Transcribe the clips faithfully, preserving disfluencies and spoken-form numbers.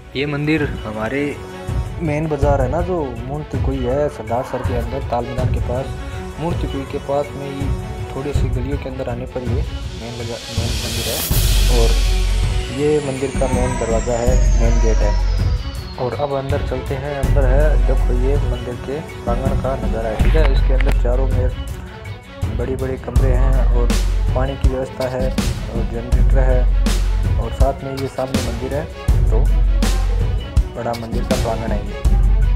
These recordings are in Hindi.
ये मंदिर हमारे मेन बाज़ार है ना, जो मूर्ति कुई है सरदार सर के अंदर ताल मैदान के पास, मूर्ति कुई के पास में ही थोड़ी सी गलियों के अंदर आने पर ये मेन बाजार मेन मंदिर है। और ये मंदिर का मेन दरवाज़ा है, मेन गेट है। और अब अंदर चलते हैं। अंदर है देखो ये मंदिर के प्रांगण का नज़ारा है, ठीक है। इसके अंदर चारों में बड़ी बड़ी कमरे हैं और पानी की व्यवस्था है और जनरेटर है और साथ में ये सामने मंदिर है, तो बड़ा मंदिर का प्रांगण है ये।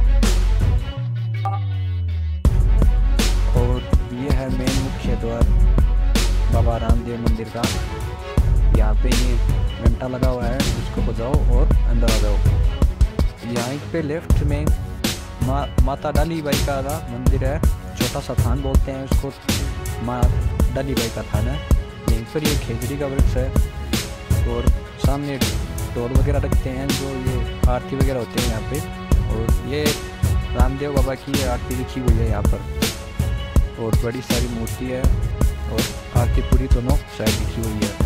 और ये है मेन मुख्य द्वार बाबा रामदेव मंदिर का। यहाँ पे ये घंटा लगा हुआ है, इसको बजाओ और अंदर आ जाओ। यहाँ पे लेफ्ट में मा, माता डाली बाई का मंदिर है, छोटा सा थान बोलते हैं उसको, माँ डाली बाई का थान है। यहीं पर ये खेजड़ी का वृक्ष है और सामने ढोल वगैरह रखते हैं, जो ये आरती वगैरह होते हैं यहाँ पे। और ये रामदेव बाबा की आरती लिखी हुई है यहाँ पर और बड़ी सारी मूर्ति है और आरती पूरी दोनों साइड लिखी हुई है।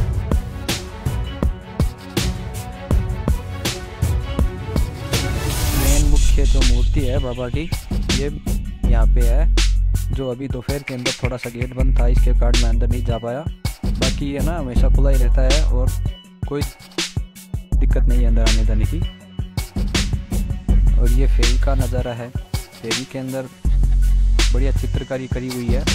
मेन मुख्य जो मूर्ति है बाबा की ये यहाँ पे है, जो अभी दोपहर के अंदर थोड़ा सा गेट बंद था, इसके कारण मैं अंदर नहीं जा पाया। बाकी ये ना हमेशा खुला ही रहता है और कोई दिक्कत नहीं है अंदर आने जाने की। और ये फेरी का नज़ारा है, फेरी के अंदर बढ़िया चित्रकारी करी हुई है।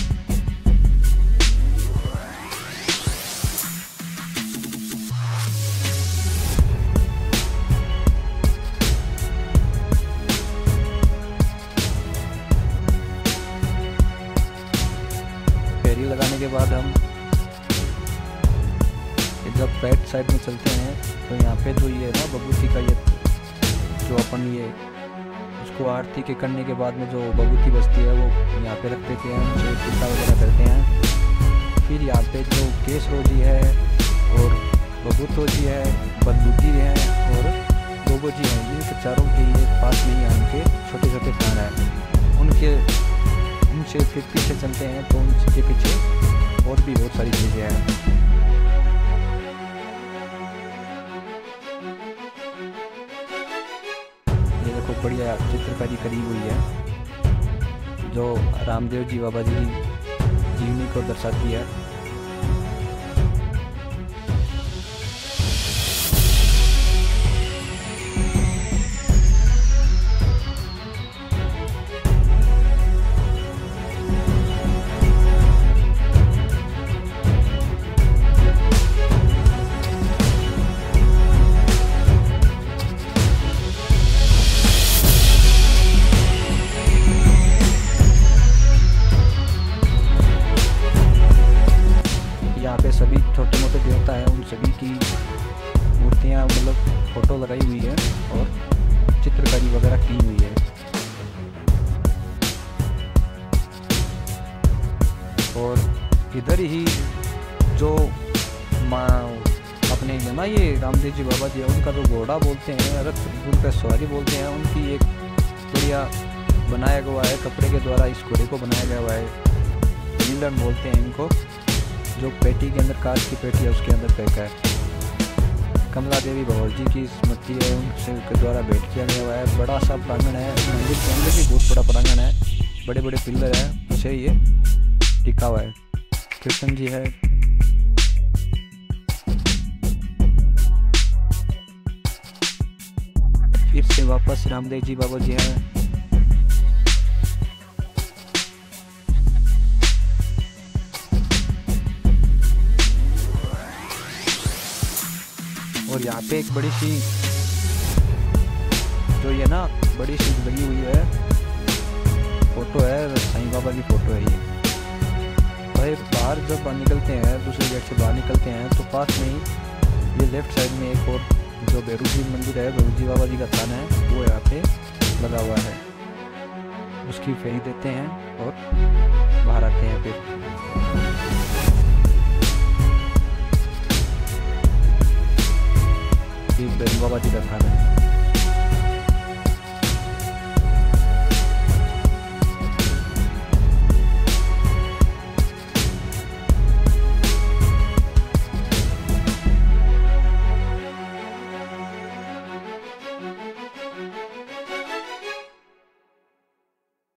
फेरी लगाने के बाद हम जब बैक साइड में चलते हैं तो यहाँ पे जो ये ना बबूती का ये जो अपन ये उसको आरती के करने के बाद में जो बबूती बजती है वो यहाँ पे रख देते हैं, उनसे टीका वगैरह करते हैं। फिर यहाँ पे जो केस रोजी है और बबूत रोजी है, बंदूकी है और गोबो जी हैं, जिनके चारों के ये पास में ही उनके छोटे छोटे खान हैं। उनके उनसे फिर पीछे चलते हैं तो उनके पीछे और भी बहुत सारी चीज़ें हैं। बढ़िया चित्रकारी करी हुई है जो रामदेव जी बाबा जी की जीवनी को दर्शाती है। यहाँ पे सभी छोटे मोटे देवता हैं, उन सभी की मूर्तियाँ मतलब फोटो लगाई हुई है और चित्रकारी वगैरह की हुई है। और इधर ही जो माँ अपने ना ये रामदेव जी बाबा जी उनका जो घोड़ा बोलते हैं, रथ उनका सवारी बोलते हैं, उनकी एक बढ़िया बनाया हुआ है कपड़े के द्वारा, इस घोड़े को बनाया गया हुआ है। नीलन बोलते हैं इनको, जो पेटी के अंदर कांच की पेटी है उसके अंदर पैक है। कमला देवी भौर जी की स्मृति है, उनसे के द्वारा भेंट किया गया हुआ है। बड़ा सा प्रांगण है, मंदिर के अंदर भी बहुत बड़ा प्रांगण है, बड़े बड़े पिलर है, उसे ये टिका हुआ है। कृष्ण जी है, फिर से वापस रामदेव जी बाबा जी हैं। और यहाँ पे एक बड़ी सी जो ये ना बड़ी सी लगी हुई है फोटो है, साईं बाबा की फोटो है ये। भाई बाहर जब निकलते हैं, दूसरे गेट से बाहर निकलते हैं तो पास में ही ये लेफ्ट साइड में एक और जो भैरू जी मंदिर है, भैरू जी बाबा जी का थान है, वो यहाँ पे लगा हुआ है। उसकी फेरी देते हैं और बाहर आते हैं। फिर भैरू बाबा जी का थान है।